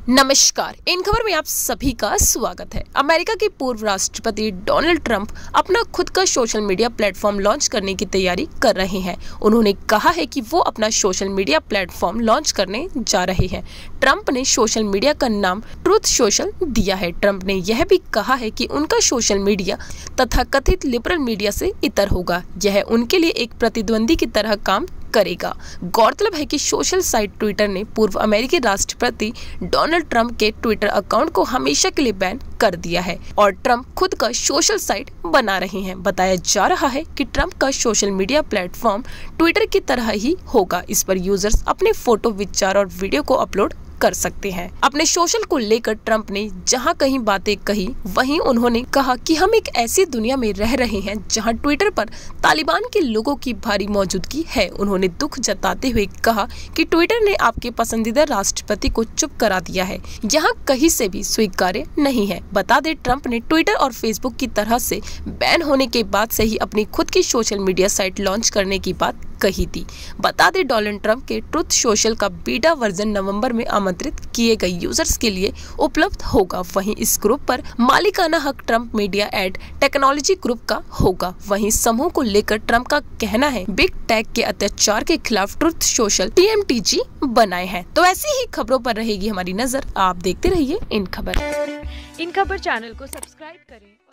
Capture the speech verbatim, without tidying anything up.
नमस्कार, इन खबर में आप सभी का स्वागत है। अमेरिका के पूर्व राष्ट्रपति डोनाल्ड ट्रंप अपना खुद का सोशल मीडिया प्लेटफॉर्म लॉन्च करने की तैयारी कर रहे हैं। उन्होंने कहा है कि वो अपना सोशल मीडिया प्लेटफॉर्म लॉन्च करने जा रहे हैं। ट्रंप ने सोशल मीडिया का नाम ट्रूथ सोशल दिया है। ट्रंप ने यह भी कहा है कि उनका सोशल मीडिया तथा कथित लिबरल मीडिया से इतर होगा। यह उनके लिए एक प्रतिद्वंदी की तरह काम करेगा। गौरतलब है कि सोशल साइट ट्विटर ने पूर्व अमेरिकी राष्ट्रपति डोनाल्ड ट्रंप के ट्विटर अकाउंट को हमेशा के लिए बैन कर दिया है और ट्रंप खुद का सोशल साइट बना रहे हैं। बताया जा रहा है कि ट्रंप का सोशल मीडिया प्लेटफॉर्म ट्विटर की तरह ही होगा। इस पर यूजर्स अपने फोटो, विचार और वीडियो को अपलोड कर सकते हैं। अपने सोशल को लेकर ट्रंप ने जहां कहीं बातें कही, वहीं उन्होंने कहा कि हम एक ऐसी दुनिया में रह रहे हैं जहां ट्विटर पर तालिबान के लोगों की भारी मौजूदगी है। उन्होंने दुख जताते हुए कहा कि ट्विटर ने आपके पसंदीदा राष्ट्रपति को चुप करा दिया है, यहाँ कहीं से भी स्वीकार्य नहीं है। बता दें, ट्रंप ने ट्विटर और फेसबुक की तरह से बैन होने के बाद से ही अपनी खुद की सोशल मीडिया साइट लॉन्च करने की बात कही थी। बता दें, डोनाल्ड ट्रंप के ट्रूथ सोशल का बीटा वर्जन नवंबर में आमंत्रित किए गए यूजर्स के लिए उपलब्ध होगा। वहीं इस ग्रुप पर मालिकाना हक Trump Media and Technology Group का होगा। वहीं समूह को लेकर ट्रंप का कहना है, बिग टेक के अत्याचार के खिलाफ Truth Social T M T G बनाए हैं। तो ऐसी ही खबरों पर रहेगी हमारी नजर। आप देखते रहिए इन खबर। इन खबर चैनल को सब्सक्राइब करें।